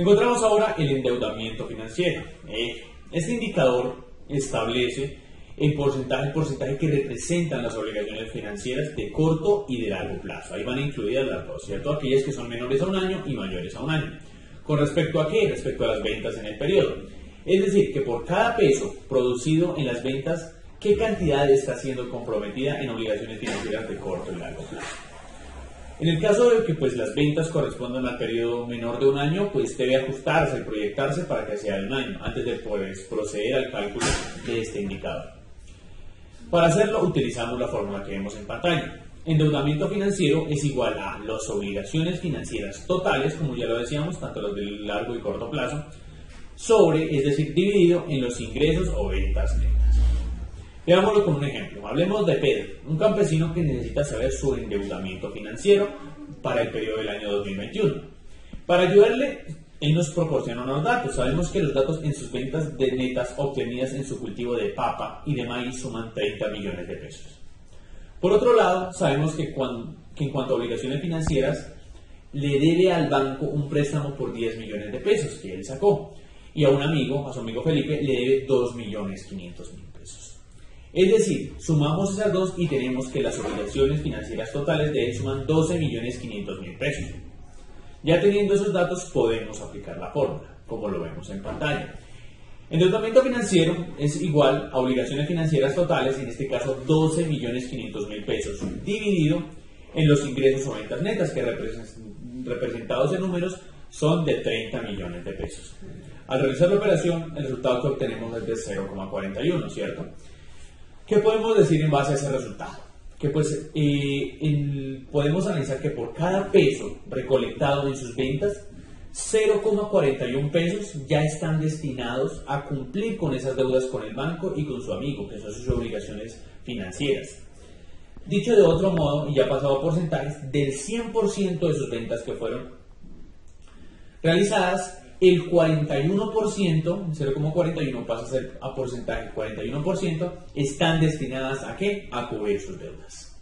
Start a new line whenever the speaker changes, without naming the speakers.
Encontramos ahora el endeudamiento financiero. Este indicador establece el porcentaje que representan las obligaciones financieras de corto y de largo plazo. Ahí van incluidas las dos, ¿cierto? Aquellas que son menores a un año y mayores a un año. ¿Con respecto a qué? Respecto a las ventas en el periodo. Es decir, que por cada peso producido en las ventas, ¿qué cantidad está siendo comprometida en obligaciones financieras de corto y largo plazo? En el caso de que las ventas correspondan al periodo menor de un año, debe ajustarse y proyectarse para que sea de un año, antes de proceder al cálculo de este indicador. Para hacerlo, utilizamos la fórmula que vemos en pantalla. Endeudamiento financiero es igual a las obligaciones financieras totales, como ya lo decíamos, tanto las de largo y corto plazo, es decir, dividido en los ingresos o ventas netas. Veámoslo con un ejemplo. Hablemos de Pedro, un campesino que necesita saber su endeudamiento financiero para el periodo del año 2021. Para ayudarle, él nos proporciona unos datos. Sabemos que los datos en sus ventas de netas obtenidas en su cultivo de papa y de maíz suman 30 millones de pesos. Por otro lado, sabemos que en cuanto a obligaciones financieras, le debe al banco un préstamo por 10 millones de pesos que él sacó. Y a su amigo Felipe, le debe 2.500.000 pesos. Es decir, sumamos esas dos y tenemos que las obligaciones financieras totales de él suman 12.500.000 pesos. Ya teniendo esos datos podemos aplicar la fórmula, como lo vemos en pantalla. Endeudamiento financiero es igual a obligaciones financieras totales, en este caso 12.500.000 pesos, dividido en los ingresos o ventas netas, que representados en números son de 30 millones de pesos. Al realizar la operación, el resultado que obtenemos es de 0,41, ¿cierto? ¿Qué podemos decir en base a ese resultado? Que podemos analizar que por cada peso recolectado en sus ventas, 0,41 pesos ya están destinados a cumplir con esas deudas con el banco y con su amigo, que son sus obligaciones financieras. Dicho de otro modo, y ya pasado a porcentajes, del 100% de sus ventas que fueron realizadas, el 41%, 0,41 pasa a ser a porcentaje 41%, están destinadas ¿a qué? A cubrir sus deudas.